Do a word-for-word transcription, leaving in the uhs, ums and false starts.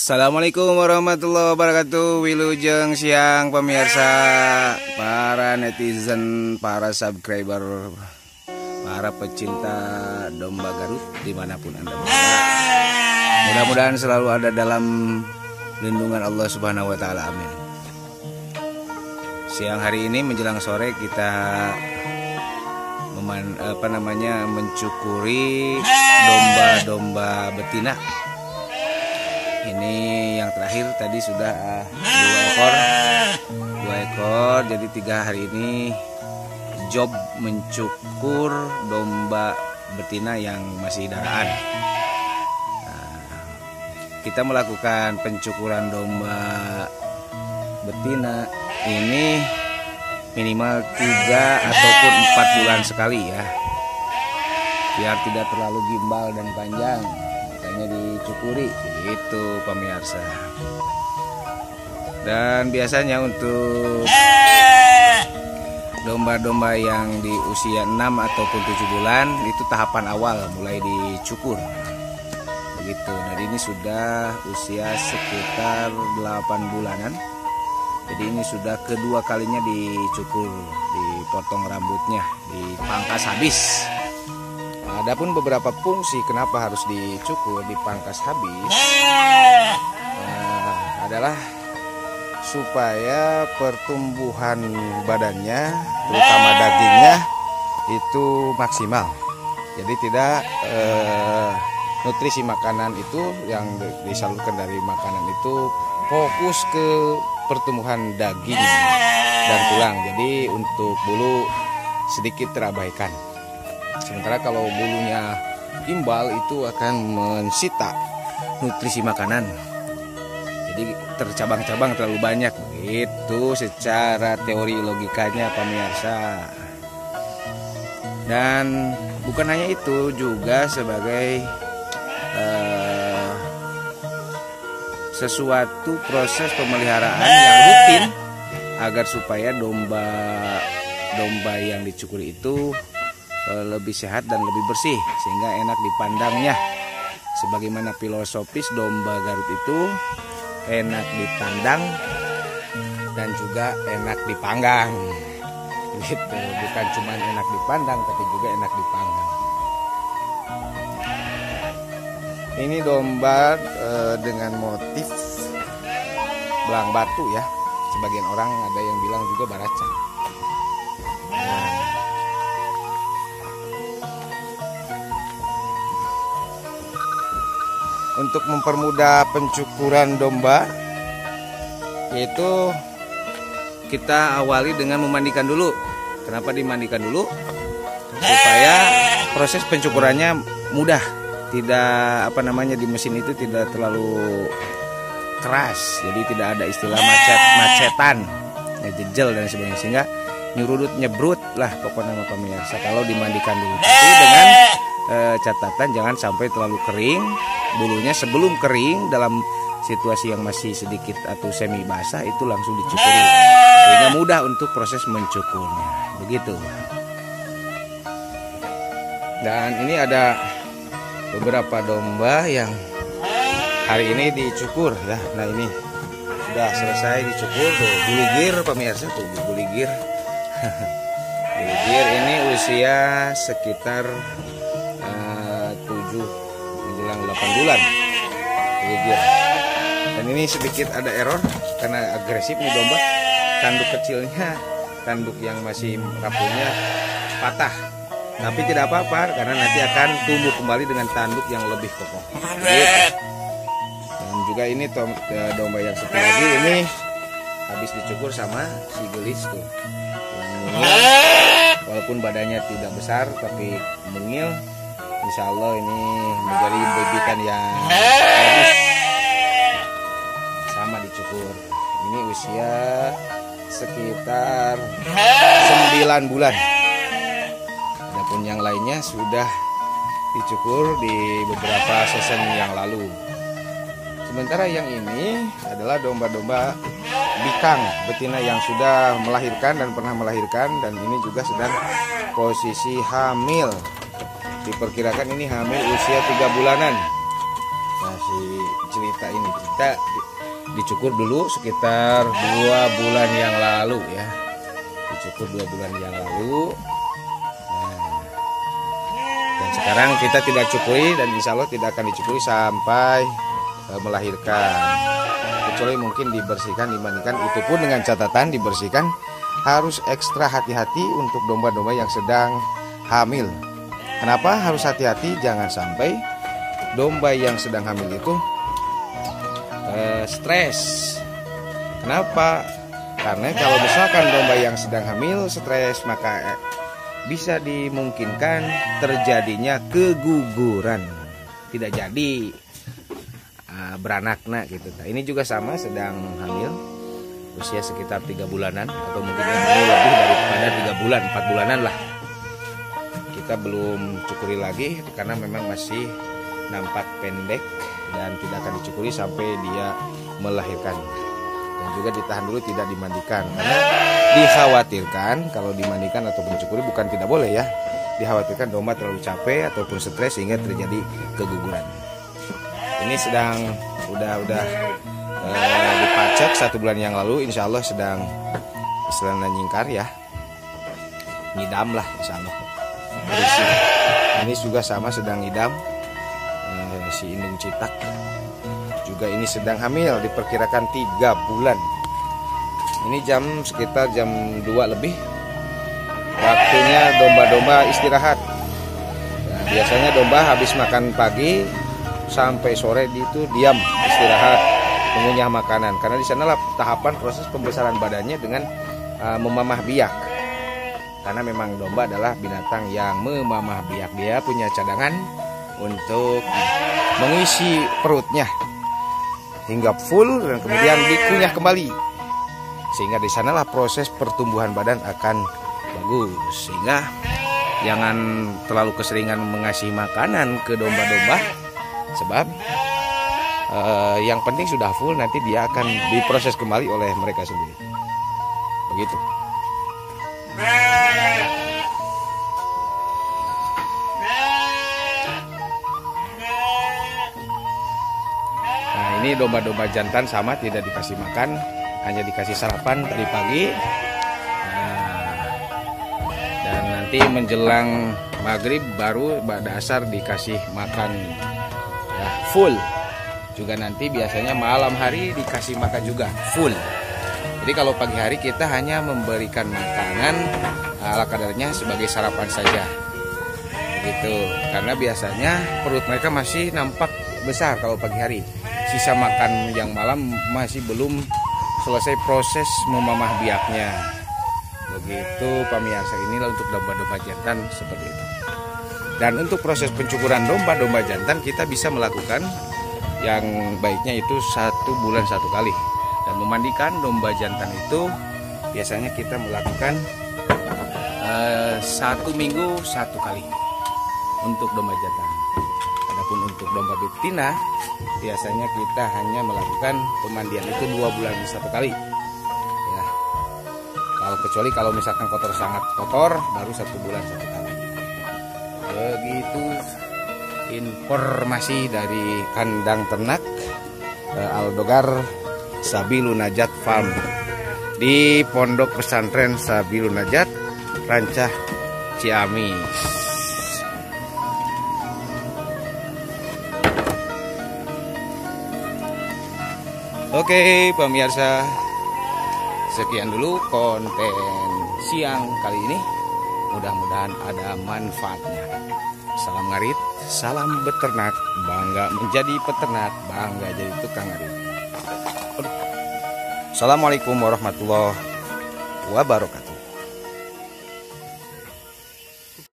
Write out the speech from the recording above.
Assalamualaikum warahmatullahi wabarakatuh. Wilujeng siang pemirsa, para netizen, para subscriber, para pecinta domba Garut dimanapun Anda berada. Mudah-mudahan selalu ada dalam lindungan Allah Subhanahu wa Ta'ala. Amin. Siang hari ini menjelang sore kita meman, apa namanya mencukuri domba-domba betina. Ini yang terakhir tadi sudah uh, dua ekor, dua ekor. Jadi tiga hari ini job mencukur domba betina yang masih daraan. Nah, kita melakukan pencukuran domba betina ini minimal tiga ataupun empat bulan sekali ya, biar tidak terlalu gimbal dan panjang. Dicukuri itu pemirsa. Dan biasanya untuk domba-domba yang di usia enam ataupun tujuh bulan itu tahapan awal mulai dicukur begitu. Dan ini sudah usia sekitar delapan bulanan. Jadi ini sudah kedua kalinya dicukur, dipotong rambutnya, dipangkas habis. Adapun beberapa fungsi kenapa harus dicukur, dipangkas habis, nah, adalah supaya pertumbuhan badannya, terutama dagingnya, itu maksimal. Jadi tidak eh, nutrisi makanan itu yang disalurkan dari makanan itu fokus ke pertumbuhan daging dan tulang. Jadi untuk bulu sedikit terabaikan. Sementara kalau bulunya gimbal itu akan mensita nutrisi makanan. Jadi tercabang-cabang terlalu banyak. Itu secara teori logikanya pemirsa. Dan bukan hanya itu, juga sebagai uh, sesuatu proses pemeliharaan yang rutin agar supaya domba domba yang dicukuri itu lebih sehat dan lebih bersih sehingga enak dipandangnya. Sebagaimana filosofis domba Garut itu enak dipandang dan juga enak dipanggang gitu. Bukan cuma enak dipandang tapi juga enak dipanggang. Ini domba e, dengan motif belang batu ya. Sebagian orang ada yang bilang juga baraca. Nah, untuk mempermudah pencukuran domba, yaitu kita awali dengan memandikan dulu. Kenapa dimandikan dulu? Supaya proses pencukurannya mudah, tidak apa namanya di mesin itu tidak terlalu keras, jadi tidak ada istilah macet macetan, jejel dan sebagainya, sehingga nyurudut nyebrut lah pokoknya sama pemirsa kalau dimandikan dulu. Tapi dengan e, catatan jangan sampai terlalu kering bulunya. Sebelum kering dalam situasi yang masih sedikit atau semi basah itu langsung dicukuri sehingga mudah untuk proses mencukurnya begitu. Dan ini ada beberapa domba yang hari ini dicukur ya. Nah ini sudah selesai dicukur tuh, buligir pemirsa tuh, buligir buligir ini usia sekitar uh, tujuh menjelang delapan bulan buligir. Dan ini sedikit ada error karena agresif nih domba, tanduk kecilnya, tanduk yang masih rapuhnya patah, tapi tidak apa-apa karena nanti akan tumbuh kembali dengan tanduk yang lebih kokoh gitu. Dan juga ini domba yang satu lagi ini habis dicukur sama si gelis tuh, mungil, walaupun badannya tidak besar tapi mungil. Insya Allah ini menjadi bebitan yang bagus. Sama dicukur. Ini usia sekitar sembilan bulan. Adapun yang lainnya sudah dicukur di beberapa season yang lalu. Sementara yang ini adalah domba-domba bikang betina yang sudah melahirkan dan pernah melahirkan, dan ini juga sedang posisi hamil. Diperkirakan ini hamil usia tiga bulanan. masih cerita ini kita dicukur dulu sekitar dua bulan yang lalu ya, dicukur dua bulan yang lalu. Nah, dan sekarang kita tidak cukuri dan insya Allah tidak akan dicukuri sampai uh, melahirkan, kecuali mungkin dibersihkan, dimandikan. Itu pun dengan catatan dibersihkan harus ekstra hati-hati untuk domba-domba yang sedang hamil. Kenapa harus hati-hati? Jangan sampai domba yang sedang hamil itu uh, stres. Kenapa? Karena kalau misalkan domba yang sedang hamil stres, maka bisa dimungkinkan terjadinya keguguran, tidak jadi uh, beranak nak gitu. Nah, ini juga sama, sedang hamil usia sekitar tiga bulanan atau mungkin yang lebih daripada tiga bulan, empat bulanan lah. Kita belum cukuri lagi karena memang masih nampak pendek dan tidak akan dicukuri sampai dia melahirkan. Dan juga ditahan dulu, tidak dimandikan karena dikhawatirkan kalau dimandikan ataupun dicukuri, bukan tidak boleh ya, dikhawatirkan domba terlalu capek ataupun stres sehingga terjadi keguguran. Ini sedang udah udah eh, dipacak satu bulan yang lalu, insya Allah sedang istilahnya nyingkar ya, ngidam lah insya Allah. Ini juga sama sedang ngidam, eh, si indung citak juga ini sedang hamil, diperkirakan tiga bulan. Ini jam sekitar jam dua lebih, waktunya domba-domba istirahat. Nah, biasanya domba habis makan pagi sampai sore itu diam istirahat, mengunyah makanan, karena di sanalah tahapan proses pembesaran badannya dengan uh, memamah biak. Karena memang domba adalah binatang yang memamah biak, dia punya cadangan untuk mengisi perutnya hingga full dan kemudian dikunyah kembali, sehingga di sanalah proses pertumbuhan badan akan bagus. Sehingga jangan terlalu keseringan mengasih makanan ke domba-domba, sebab uh, yang penting sudah full, nanti dia akan diproses kembali oleh mereka sendiri. Begitu. Nah, ini domba-domba jantan sama, tidak dikasih makan, hanya dikasih sarapan tadi pagi. Nah, dan nanti menjelang maghrib baru pada asar dikasih makan ya, full. Juga nanti biasanya malam hari dikasih makan juga full. Jadi kalau pagi hari kita hanya memberikan makanan ala kadarnya sebagai sarapan saja, begitu. Karena biasanya perut mereka masih nampak besar kalau pagi hari. Sisa makan yang malam masih belum selesai proses memamah biaknya. Begitu pemirsa, inilah untuk domba-domba jantan seperti itu. Dan untuk proses pencukuran domba-domba jantan kita bisa melakukan yang baiknya itu satu bulan satu kali. Dan memandikan domba jantan itu biasanya kita melakukan uh, satu minggu satu kali untuk domba jantan. Adapun untuk domba betina biasanya kita hanya melakukan pemandian itu dua bulan satu kali. Ya, kalau kecuali kalau misalkan kotor sangat kotor baru satu bulan satu kali. Begitu informasi dari kandang ternak uh, Aldogar Sabilun Najat Farm di Pondok Pesantren Sabilun Najat, Rancah, Ciamis. Oke pemirsa, sekian dulu konten siang kali ini. Mudah-mudahan ada manfaatnya. Salam ngarit, salam beternak, bangga menjadi peternak, bangga jadi tukang ngarit. Assalamualaikum warahmatullahi wabarakatuh.